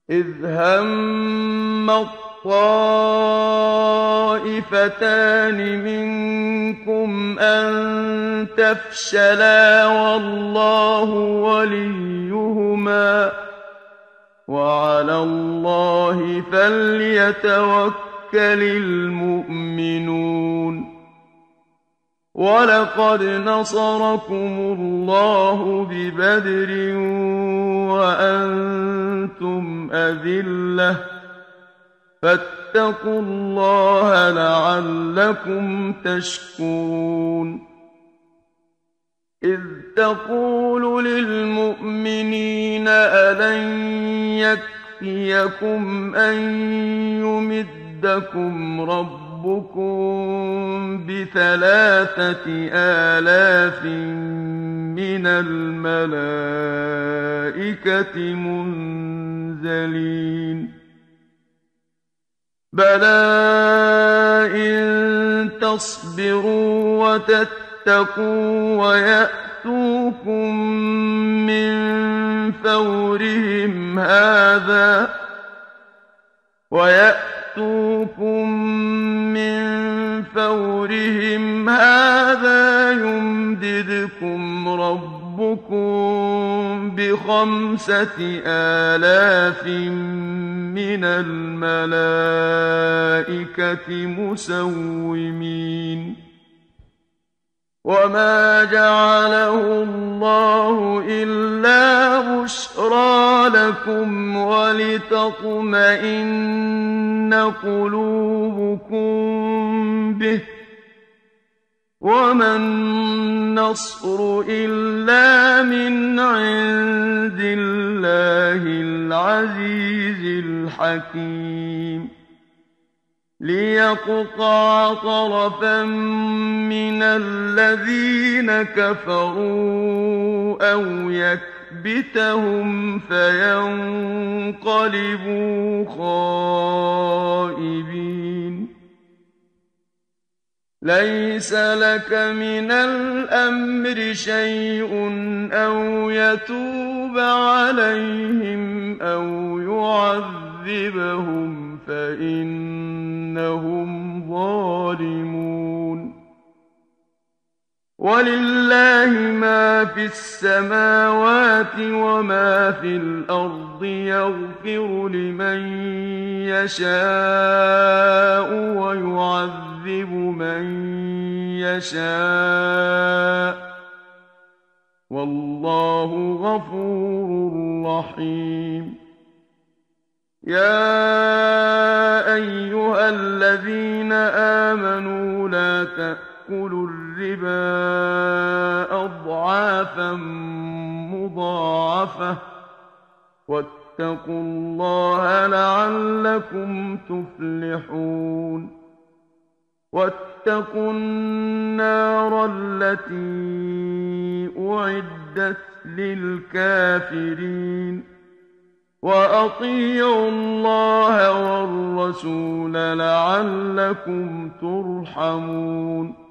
إذ هم الطائفتان منكم أن تفشلا والله وليهما وعلى الله فليتوكل المؤمنون ولقد نصركم الله ببدر وأنتم أذلة فاتقوا الله لعلكم تشكرون إذ تقول للمؤمنين ألن يكفيكم أن يمدكم ربكم ب3,000 من الملائكة منزلين بلى إن تصبروا وتتقوا ويأتوكم من فورهم هذا يمددكم ربكم ب5,000 من الملائكة مسومين وما جعله الله إلا بشرى لكم ولتطمئن قلوبكم به وما النصر إلا من عند الله العزيز الحكيم ليقطع طرفا من الذين كفروا أو يكبتهم فينقلبوا خائبين ليس لك من الأمر شيء أو يتوب عليهم أو يعذبهم فإنهم ظالمون ولله ما في السماوات وما في الأرض يغفر لمن يشاء ويعذب من يشاء والله غفور رحيم يا أيها الذين آمنوا لا تأكلوا الربا أضعافا مضاعفة واتقوا الله لعلكم تفلحون واتقوا النار التي أعدت للكافرين وأطيعوا الله والرسول لعلكم ترحمون